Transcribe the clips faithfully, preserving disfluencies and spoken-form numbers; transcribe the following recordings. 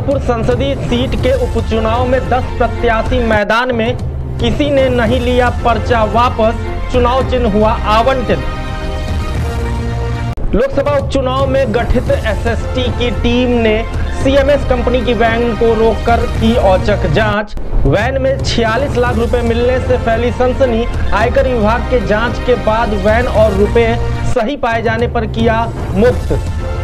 गोरखपुर संसदीय सीट के उपचुनाव में दस प्रत्याशी मैदान में, किसी ने नहीं लिया पर्चा वापस, चुनाव चिन्ह हुआ आवंटित। लोकसभा उपचुनाव में गठित एसएसटी की टीम ने सीएमएस कंपनी की वैन को रोककर की औचक जांच। वैन में छियालीस लाख रुपए मिलने से फैली सनसनी। आयकर विभाग के जांच के बाद वैन और रुपए सही पाए जाने पर किया मुक्त।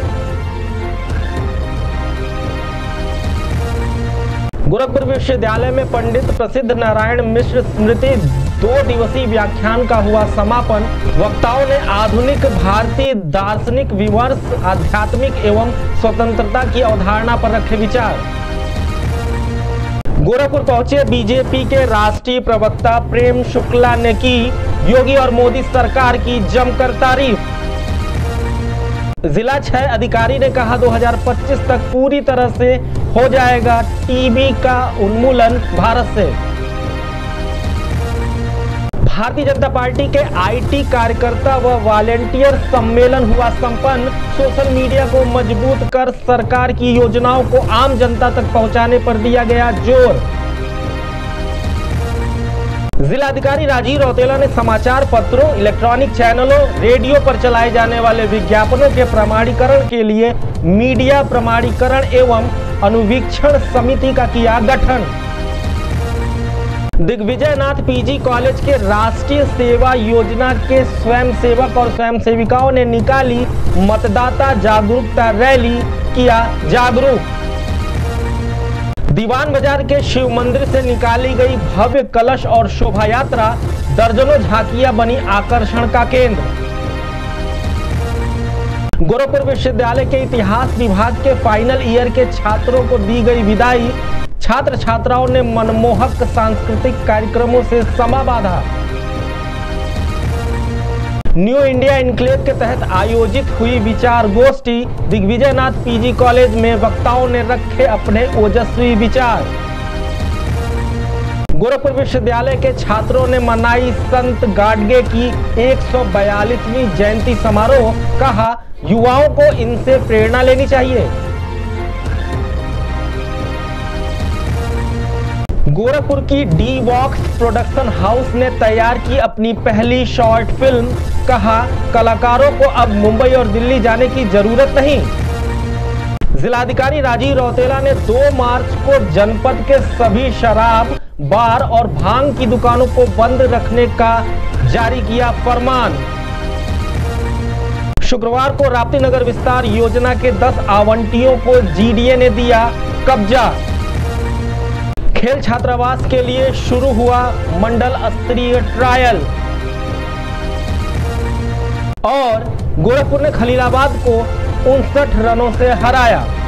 गोरखपुर विश्वविद्यालय में पंडित प्रसिद्ध नारायण मिश्र स्मृति दो दिवसीय व्याख्यान का हुआ समापन। वक्ताओं ने आधुनिक भारतीय दार्शनिक विमर्श, आध्यात्मिक एवं स्वतंत्रता की अवधारणा पर रखे विचार। गोरखपुर पहुंचे बीजेपी के राष्ट्रीय प्रवक्ता प्रेम शुक्ला ने की योगी और मोदी सरकार की जमकर तारीफ। जिला छह अधिकारी ने कहा दो हज़ार पच्चीस तक पूरी तरह से हो जाएगा टीबी का उन्मूलन भारत से। भारतीय जनता पार्टी के आईटी कार्यकर्ता व वॉलेंटियर सम्मेलन हुआ संपन्न। सोशल मीडिया को मजबूत कर सरकार की योजनाओं को आम जनता तक पहुंचाने पर दिया गया जोर। जिलाधिकारी राजीव रौतेला ने समाचार पत्रों, इलेक्ट्रॉनिक चैनलों, रेडियो पर चलाए जाने वाले विज्ञापनों के प्रमाणीकरण के लिए मीडिया प्रमाणीकरण एवं अनुवीक्षण समिति का किया गठन। दिग्विजयनाथ पीजी कॉलेज के राष्ट्रीय सेवा योजना के स्वयंसेवक और स्वयंसेविकाओं ने निकाली मतदाता जागरूकता रैली, किया जागरूक। दीवान बाजार के शिव मंदिर से निकाली गई भव्य कलश और शोभा यात्रा, दर्जनों झांकियां बनी आकर्षण का केंद्र। गोरखपुर विश्वविद्यालय के इतिहास विभाग के फाइनल ईयर के छात्रों को दी गई विदाई। छात्र छात्राओं ने मनमोहक सांस्कृतिक कार्यक्रमों से समा बांधा। न्यू इंडिया इनक्लेव के तहत आयोजित हुई विचार गोष्ठी। दिग्विजयनाथ पीजी कॉलेज में वक्ताओं ने रखे अपने ओजस्वी विचार। गोरखपुर विश्वविद्यालय के छात्रों ने मनाई संत गाडगे की एक सौ बयालीसवीं जयंती समारोह। कहा, युवाओं को इनसे प्रेरणा लेनी चाहिए। गोरखपुर की डी वॉक्स प्रोडक्शन हाउस ने तैयार की अपनी पहली शॉर्ट फिल्म। कहा, कलाकारों को अब मुंबई और दिल्ली जाने की जरूरत नहीं। जिलाधिकारी राजीव रौतेला ने दो मार्च को जनपद के सभी शराब, बार और भांग की दुकानों को बंद रखने का जारी किया फरमान। शुक्रवार को राप्ती नगर विस्तार योजना के दस आवंटियों को जीडीए ने दिया कब्जा। खेल छात्रावास के लिए शुरू हुआ मंडल स्तरीय ट्रायल। और गोरखपुर ने खलीलाबाद को उनसठ रनों से हराया।